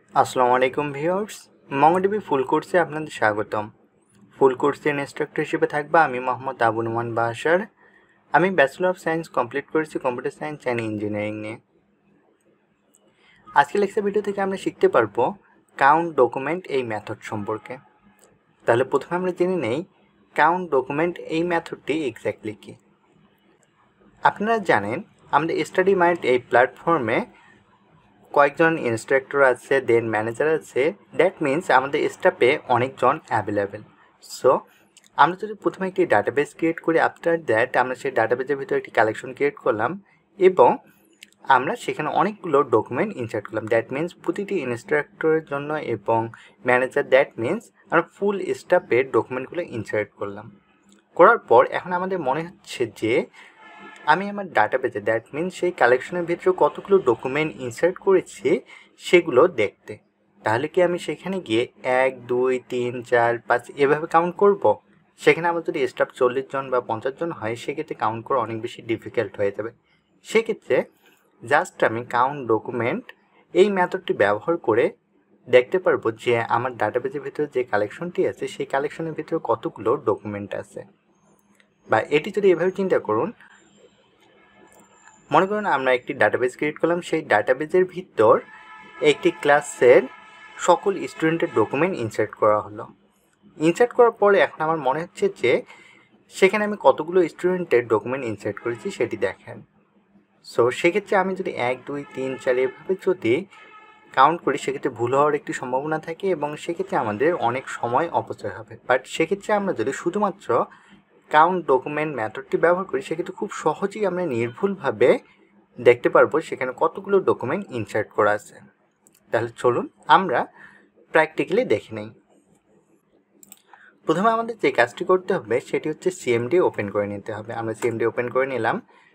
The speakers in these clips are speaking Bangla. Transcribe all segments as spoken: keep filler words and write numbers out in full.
আসসালামু আলাইকুম ভিউয়ার্স, MongoDB ফুল কোর্সে আপনাদের স্বাগতম। ফুল কোর্সের ইনস্ট্রাক্টর হিসেবে থাকবে আমি মোহাম্মদ আবু নোমান বাশার। আমি ব্যাচেলর অফ সায়েন্স কমপ্লিট করেছি কম্পিউটার সায়েন্স অ্যান্ড ইঞ্জিনিয়ারিং নিয়ে। আজকে লেকচার ভিডিও থেকে আমরা শিখতে পারবো কাউন্ট ডকুমেন্ট এই মেথড সম্পর্কে। তাহলে প্রথমে আমরা জেনে নেই কাউন্ট ডকুমেন্ট এই মেথডটি এক্স্যাক্টলি কী। আপনারা জানেন আমাদের স্টাডি মাইন্ড এই প্ল্যাটফর্মে কয়েকজন ইনস্ট্রাক্টর আছে, দেন ম্যানেজার আছে। দ্যাট মিনস আমাদের স্টাফে অনেকজন অ্যাভেলেবেল। সো আমরা যদি প্রথমে একটি ডাটাবেস ক্রিয়েট করি, আফটার দ্যাট আমরা সেই ডাটাবেসের ভিতরে একটি কালেকশন ক্রিয়েট করলাম এবং আমরা সেখানে অনেকগুলো ডকুমেন্ট ইনসার্ট করলাম। দ্যাট মিনস প্রতিটি ইনস্ট্রাক্টরের জন্য এবং ম্যানেজার, দ্যাট মিনস আমরা ফুল স্টাফের ডকুমেন্টগুলো ইনসার্ট করলাম। করার পর এখন আমাদের মনে হচ্ছে যে আমি আমার ডাটাবেসে, দ্যাট মিনস সেই কালেকশনের ভিতরে কতগুলো ডকুমেন্ট ইনসার্ট করেছি সেগুলো দেখতে। তাহলে কি আমি সেখানে গিয়ে এক দুই তিন চার পাঁচ এভাবে কাউন্ট করব? সেখানে আমার যদি স্টাফ চল্লিশ জন বা পঞ্চাশ জন হয় সেক্ষেত্রে কাউন্ট করা অনেক বেশি ডিফিকাল্ট হয়ে যাবে। সেক্ষেত্রে জাস্ট আমি কাউন্ট ডকুমেন্ট এই মেথডটি ব্যবহার করে দেখতে পারবো যে আমার ডাটাবেসের ভিতরে যে কালেকশনটি আছে সেই কালেকশনের ভিতরে কতগুলো ডকুমেন্ট আছে। বা এটি যদি এভাবে চিন্তা করুন, মনে করুন আমরা একটি ডাটাবেস ক্রিয়েট করলাম, সেই ডাটাবেসের ভিতর একটি ক্লাসের সকল স্টুডেন্টের ডকুমেন্ট ইনসার্ট করা হলো। ইনসার্ট করার পরে এখন আমার মনে হচ্ছে যে সেখানে আমি কতগুলো স্টুডেন্টের ডকুমেন্ট ইনসার্ট করেছি সেটি দেখেন। সো সেক্ষেত্রে আমি যদি এক দুই তিন চার এভাবে যদি কাউন্ট করি সেক্ষেত্রে ভুল হওয়ার একটি সম্ভাবনা থাকে এবং সেক্ষেত্রে আমাদের অনেক সময় অপচয় হবে। বাট সেক্ষেত্রে আমরা যদি শুধুমাত্র কাউন্ট ডকুমেন্ট মেথডটি ব্যবহার করি সেক্ষেত্রে খুব সহজেই আমরা নির্ভুলভাবে দেখতে পারবো সেখানে কতগুলো ডকুমেন্ট ইনসার্ট করা আছে। তাহলে চলুন আমরা প্র্যাকটিক্যালি দেখে নেই। প্রথমে আমাদের যে কাজটি করতে হবে সেটি হচ্ছে সিএমডি ওপেন করে নিতে হবে। আমরা সিএমডি ওপেন করে নিলাম।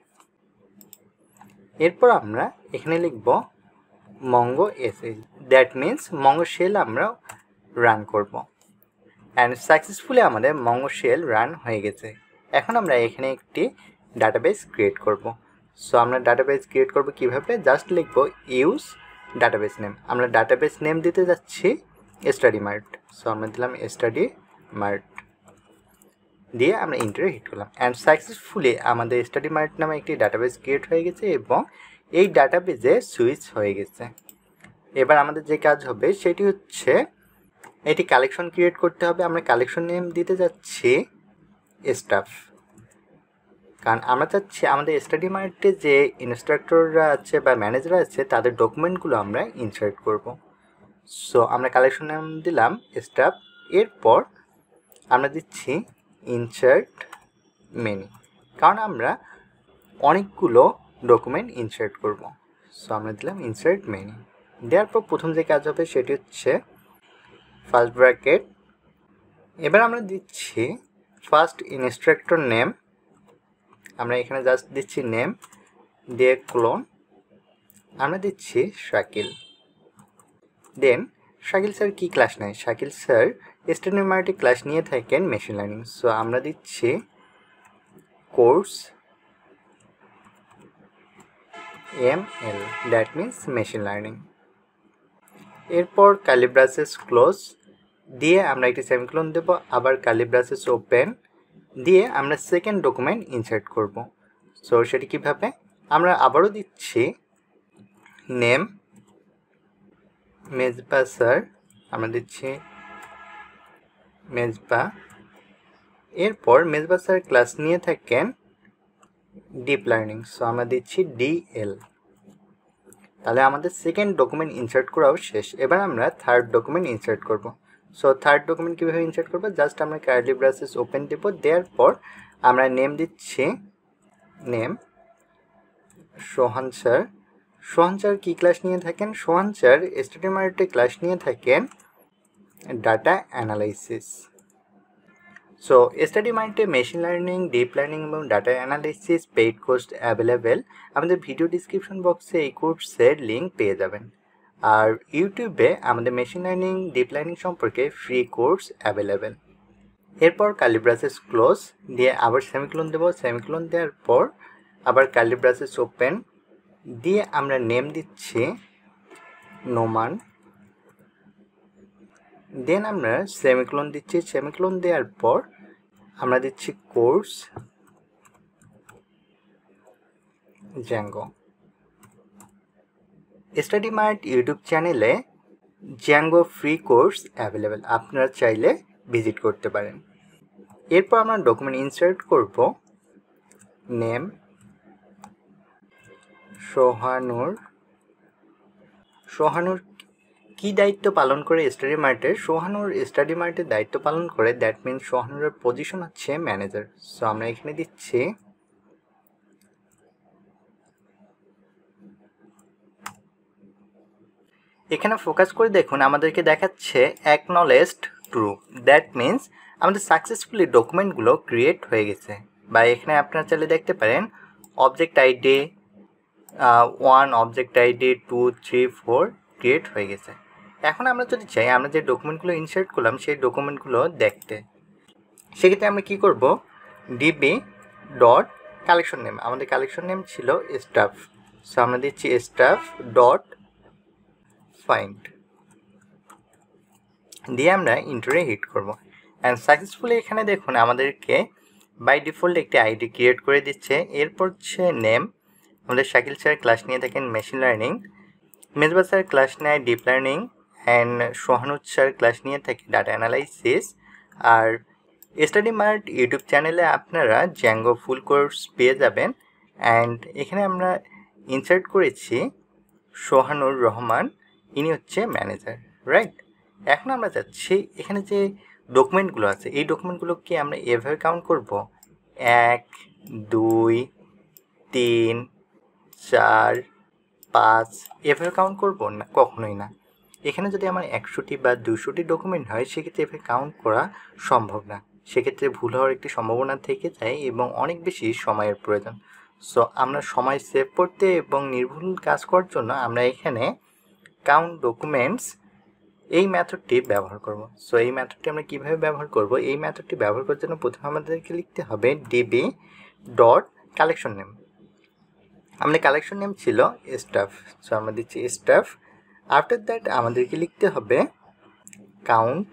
এরপর আমরা এখানে লিখব Mongo SS, that means Mongo shell আমরা রান করব। অ্যান্ড সাকসেসফুলি আমাদের মঙ্গো শেল রান হয়ে গেছে। এখন আমরা এখানে একটি ডাটাবেস ক্রিয়েট করব। সো আমরা ডাটাবেস ক্রিয়েট করব কিভাবে? জাস্ট লিখব ইউজ ডাটাবেস নেম। আমরা ডাটাবেস নেম দিতে যাচ্ছি স্টাডি মার্ট। সো আমরা দিলাম স্টাডি মার্ট দিয়ে আমরা ইন্টারে হিট করলাম। অ্যান্ড সাকসেসফুলি আমাদের স্টাডি মার্ট নামে একটি ডাটাবেস ক্রিয়েট হয়ে গেছে এবং এই ডাটাবেসে সুইচ হয়ে গেছে। এবার আমাদের যে কাজ হবে সেটি হচ্ছে এটি কালেকশন ক্রিয়েট করতে হবে। আমরা কালেকশন নেম দিতে যাচ্ছি স্টাফ, কারণ আমরা চাচ্ছি আমাদের স্টাডি মার্টে যে ইনস্ট্রাক্টররা আছে বা ম্যানেজার আছে তাদের ডকুমেন্টগুলো আমরা ইনসার্ট করব। সো আমরা কালেকশন নেম দিলাম স্টাফ। এরপর আমরা দিচ্ছি ইনসার্ট মেনি, কারণ আমরা অনেকগুলো ডকুমেন্ট ইনসার্ট করব। সো আমরা দিলাম ইনসার্ট মেনি। দেওয়ার পর প্রথম যে কাজ হবে সেটি হচ্ছে ফার্স্ট ব্র্যাকেট। এবার আমরা দিচ্ছি ফার্স্ট ইনস্ট্রাক্টর নেম। আমরা এখানে জাস্ট দিচ্ছি নেম দিয়ে ক্লোন, আমরা দিচ্ছি শাকিল। দেন শাকিল স্যার কী ক্লাস নেয়? শাকিল স্যার স্টাডি মার্টে ক্লাস নিয়ে থাকেন মেশিন লার্নিং। সো আমরা দিচ্ছি course M L, that means machine learning. এরপর কার্লি ব্রাসেস ক্লোজ দিয়ে আমরা একটি সেমিকোলন দেব, আবার কার্লি ব্রাসেস ওপেন দিয়ে আমরা সেকেন্ড ডকুমেন্ট ইনসার্ট করব। সো সেটি কীভাবে? আমরা আবারও দিচ্ছি নেম মেজবা স্যার, আমরা দিচ্ছি মেজবা। এরপর মেজবা স্যার ক্লাস নিয়ে থাকেন ডিপ লার্নিং। সো আমরা দিচ্ছি ডিএল। তাহলে আমাদের সেকেন্ড ডকুমেন্ট ইনসার্ট করাও শেষ। এবার আমরা থার্ড ডকুমেন্ট ইনসার্ট করব। সো থার্ড ডকুমেন্ট কীভাবে ইনসার্ট করবো? জাস্ট আমরা কার্লি ব্রাসেস ওপেন দেব, দেওয়ার পর আমরা নেম দিচ্ছি name Sohan sir. Sohan sir কী ক্লাস নিয়ে থাকেন? সোহান স্যার স্টাডি মার্টে ক্লাস নিয়ে থাকেন ডাটা অ্যানালাইসিস। সো স্টাডি মার্টে মেশিন লার্নিং, ডিপ লার্নিং এবং data analysis paid course available. আমাদের ভিডিও ডিসক্রিপশন বক্সে এই কোর্সের লিঙ্ক পেয়ে যাবেন। আর ইউটিউবে আমাদের মেশিন লার্নিং, ডিপ লার্নিং সম্পর্কে ফ্রি কোর্স অ্যাভেলেবেল। এরপর কার্লি ব্রাসেস ক্লোজ দিয়ে আবার সেমিকোলন দেব। সেমিকোলন দেওয়ার পর আবার কার্লি ব্রাসেস ওপেন দিয়ে আমরা নেম দিচ্ছি নোমান দেন আমরা সেমিকোলন দিচ্ছি। সেমিকোলন দেওয়ার পর আমরা দিচ্ছি course Django. Study Mart YouTube চ্যানেলে জ্যাঙ্গো ফ্রি কোর্স অ্যাভেলেবেল, আপনারা চাইলে ভিজিট করতে পারেন। এরপর আমরা ডকুমেন্ট ইনসার্ট করব। নেম সোহানুর। সোহানুর কি দায়িত্ব পালন করে স্টাডি মার্টের? সোহানুর স্টাডি মার্টের দায়িত্ব পালন করে, দ্যাট মিনস সোহানুরের পজিশন হচ্ছে ম্যানেজার। সো আমরা এখানে দিচ্ছি এখানে ফোকাস করে দেখুন আমাদেরকে দেখাচ্ছে অ্যাকনলেজড ট্রু, দ্যাট মিনস আমাদের সাকসেসফুলি ডকুমেন্টগুলো ক্রিয়েট হয়ে গেছে। বা এখানে আপনারা চাইলে দেখতে পারেন object ID one, object ID two, three, four create হয়ে গেছে। এখন আমরা যদি চাই আমরা যে ডকুমেন্টগুলো ইনসার্ট করলাম সেই ডকুমেন্টগুলো দেখতে, সেক্ষেত্রে আমরা কী করব, ডিবি ডট কালেকশন নেম, আমাদের কালেকশন নেম ছিল স্টাফ। সো আমরা দিচ্ছি স্টাফ ডট ফাইন্ড, দিয়ে আমরা ইন্টারে হিট করব। অ্যান্ড সাকসেসফুলি এখানে দেখুন আমাদেরকে বাই ডিফল্ট একটি আইডি ক্রিয়েট করে দিচ্ছে। এরপর হচ্ছে নেম, আমাদের শাকিল স্যার ক্লাস নিয়ে থাকেন machine learning, Mezba sir class নেয় deep learning, and Sohanur sir class নিয়ে থাকে ডাটা অ্যানালাইসিস। আর স্টাডি মার্ট ইউটিউব চ্যানেলে আপনারা জ্যাঙ্গো ফুল কোর্স পেয়ে যাবেন। অ্যান্ড এখানে আমরা ইনসার্ট করেছি সোহানুর রহমান, ইনি হচ্ছে ম্যানেজার, রাইট। এখন আমরা যাচ্ছি এখানে যে ডকুমেন্টগুলো আছে এই ডকুমেন্টগুলোকে আমরা এভাবে কাউন্ট করব, এক, দুই, তিন, চার, পাঁচ, এভাবে কাউন্ট করব না, কখনোই না। এখানে যদি আমার একশোটি বা দুশোটি ডকুমেন্ট হয় সেক্ষেত্রে এভাবে কাউন্ট করা সম্ভব না, সেক্ষেত্রে ভুল হওয়ার একটি সম্ভাবনা থেকে যায় এবং অনেক বেশি সময়ের প্রয়োজন। সো আমরা সময় সেভ করতে এবং নির্ভুল কাজ করার জন্য আমরা এখানে কাউন্ট ডকুমেন্টস এই মেথডটি ব্যবহার করব। সো এই মেথডটি আমরা কীভাবে ব্যবহার করব, এই মেথডটি ব্যবহার করার জন্য প্রথমে আমাদেরকে লিখতে হবে ডিবি ডট কালেকশন নেম। আমাদের কালেকশন নেম ছিল স্টাফ, সো আমরা দিচ্ছি স্টাফ। আফটার দ্যাট আমাদেরকে লিখতে হবে কাউন্ট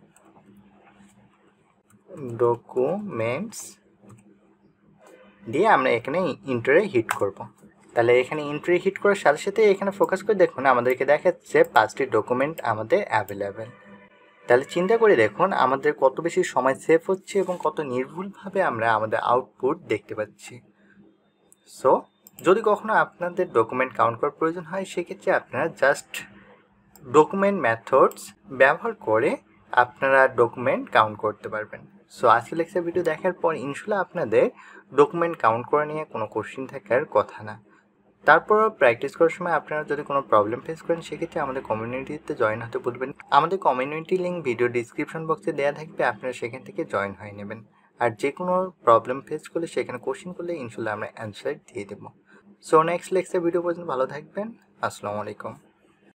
ডকুমেন্টস, দিয়ে আমরা এখানে ইন্টারে হিট করব। তাহলে এখানে ইন্টারে হিট করার সাথে সাথে এখানে ফোকাস করে দেখুন আমাদেরকে দেখাচ্ছে পাঁচটি ডকুমেন্ট আমাদের অ্যাভেলেবেল। তাহলে চিন্তা করে দেখুন আমাদের কত বেশি সময় সেভ হচ্ছে এবং কত নির্ভুলভাবে আমরা আমাদের আউটপুট দেখতে পাচ্ছি। সো যদি কখনো আপনাদের ডকুমেন্ট কাউন্ট করার প্রয়োজন হয় সেক্ষেত্রে আপনারা জাস্ট ডকুমেন্ট মেথডস ব্যবহার করে আপনারা ডকুমেন্ট কাউন্ট করতে পারবেন। সো আজকে লেকচার ভিডিও দেখার পর ইনশাল্লাহ আপনাদের ডকুমেন্ট কাউন্ট করা নিয়ে কোনো কোশ্চেন থাকার কথা না। তারপরও প্র্যাকটিস করার সময় আপনারা যদি কোনো প্রবলেম ফেস করেন সেক্ষেত্রে আমাদের কমিউনিটিতে জয়েন হতে বলবেন। আমাদের কমিউনিটি লিঙ্ক ভিডিও ডিসক্রিপশন বক্সে দেওয়া থাকবে, আপনারা সেখান থেকে জয়েন হয়ে নেবেন। আর যে কোনো প্রবলেম ফেস করলে সেখানে কোশ্চেন করলে ইনশাল্লাহ আমরা অ্যান্সার দিয়ে দেবো। সো নেক্সট লেকচার ভিডিও পর্যন্ত ভালো থাকবেন। আসসালামু আলাইকুম।